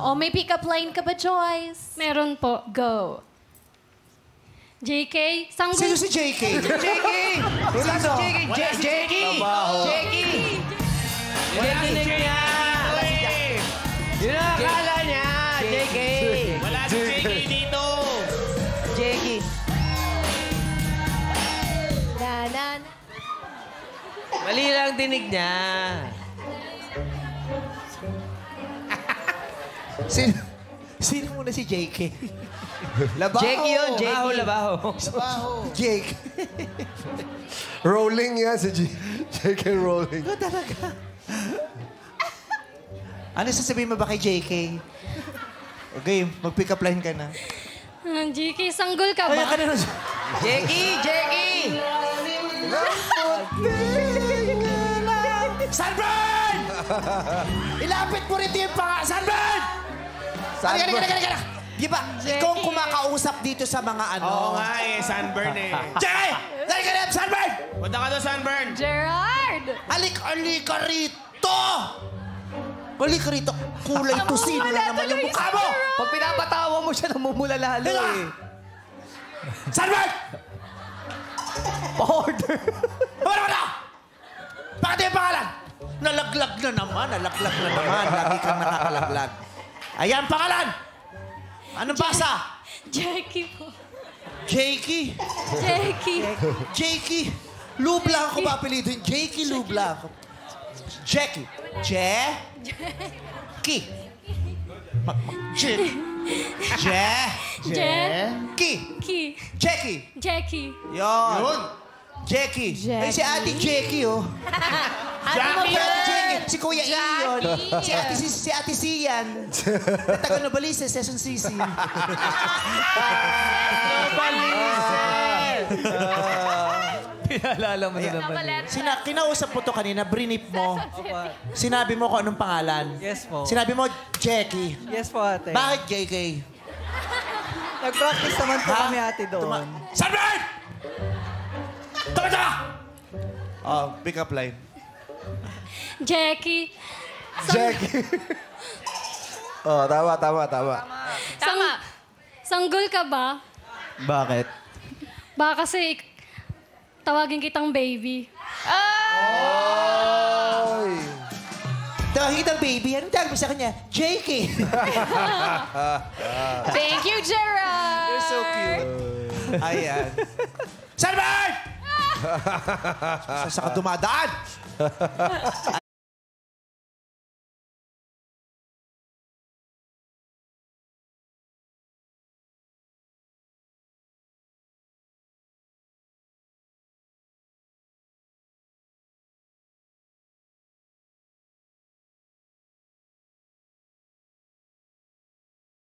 Oh, may pick-up line ka ba, Joyce? Meron po. Go. JK, sanggol... Sino si JK? JK! Wala si JK. JK! JK! Wala dinig niya! Yun ang akala niya, JK! Wala si JK dito! JK! Na. Mali lang dinig niya. Sino muna si JK? Labaho! JK yun, JK. Labaho. Jake. Rolling yan si JK Rolling. Ito talaga. Ano sasabihin mo ba kay JK? Okay, mag-pick up line ka na. JK, sanggol ka Kaya ba? ka na nun. JK! JK! Sunburn! Ilapit mo rin yung panga. Sunburn! Halika. Di ba, ikaw ang kumakausap dito sa mga ano? Oo nga eh, sunburn eh. JK! Halika na, Sunburn! Punta ka doon, sunburn! Gerard! Halika rito! Halika rito. Kulay to sino na naman yung mukha mo! Pag pinapatawa mo siya, namumula lalo eh. Sunburn! Order! Wala! Bakit yung pangalan? Nalaglag na naman. Lagi kang nakakalaglag. Ayan, pangalan! Anong basa? Jackie po. Jakey. Jakey. Lubla ako papilidin. Jakey Lubla ako. Jackie. Jackie. Jackie. Yun. Jackie. Ay, si Ate Jackie, oh. Jackie Jackie. Si Kuya Ian. Si Ate Sian. Taga Novaliches, Session CC. Pinaalala mo na naman. Kinausap mo to kanina, brinip mo. Sinabi mo kung anong pangalan. Yes po. Sinabi mo, Jackie. Yes po, ate. Bakit JK? Nag-practice naman po kami, ate, doon. Sunburn! Tama! Oh, pick up line. Jackie. Oh, tama. Sanggol ka ba? Bakit? Baka kasi tawagin kitang baby. Tawagin kitang baby. Anong tawag mo sa kanya? JK. Thank you, Gerard! You're so cute. Ayan. Sunburn! Saan ka dumadaan?